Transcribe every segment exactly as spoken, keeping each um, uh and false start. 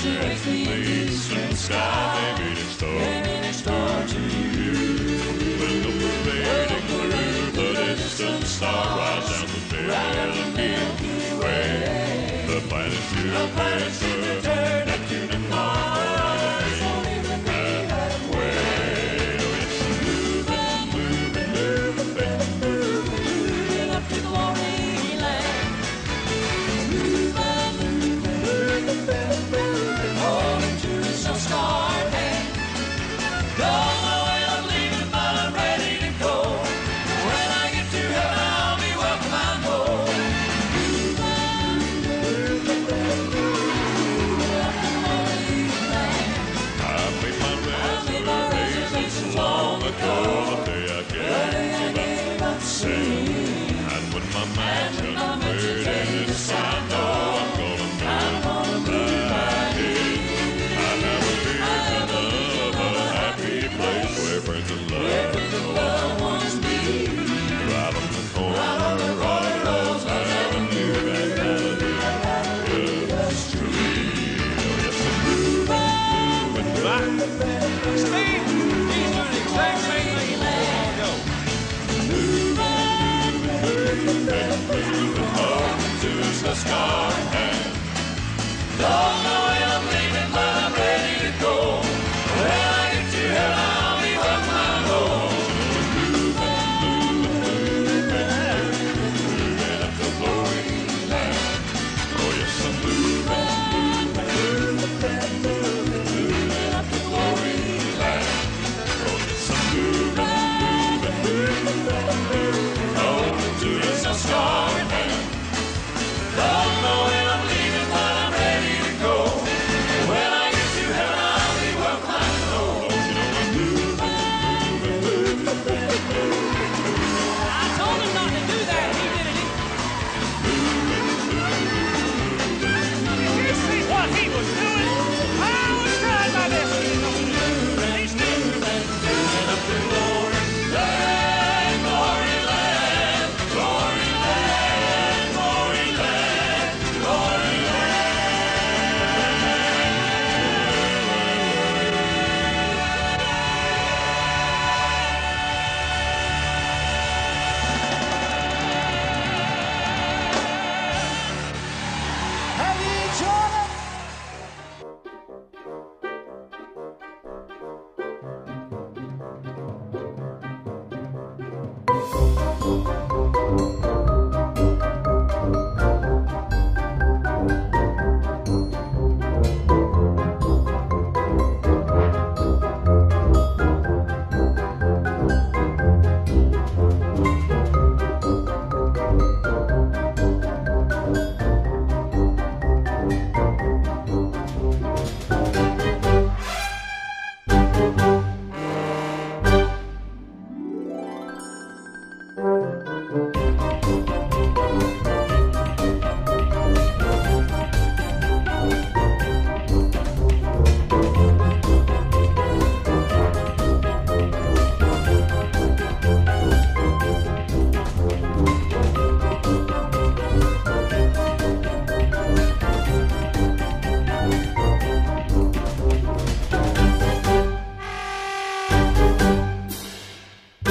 It's the eastern sky, maybe next door, maybe next door to you. When the fading through the distant star rides down the Milky Way, the planets to the planets turn, Neptune and Mars won't even be halfway. Oh yes, moving, moving, moving, moving, moving up to glory land. Moving, moving, moving, moving, moving, holding to the star hand. Don't know when I'm leaving, but I'm ready to go. When I get to heaven, I'll be welcome, I know. I made my reservations long ago, the day I gave up sin. And when my mansion's ready, I know I'm gonna move right in. I have a vision of a happy place where friends and loved ones meet. Right on the corner, right across Avenue, that Avenue, just to me. Oh yes, I'm moving, moving, moving. Steve, he's doing the exact same thing a long ago. Moving home to the sky and don't know when I'm leaving, but I'm ready to go. When I get to heaven, I'll be welcome, I know. Moving, moving, moving, moving up to glory land. Oh yes, I'm moving, moving, moving, moving, moving up to glory land. Oh yes, I'm moving, moving, moving, moving, home to the sky and don't know when I'm leaving, but I'm ready to go. When I get to heaven, I'll be welcome, I know. Don't you know I'm moving, moving, moving, moving. I told him not to do that. He did it. Did you see what he was doing? I was trying my best. He's still Moving up to glory land, glory land, glory land, glory land, glory land. Have you enjoyed it?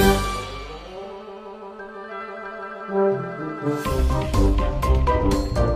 Thank you.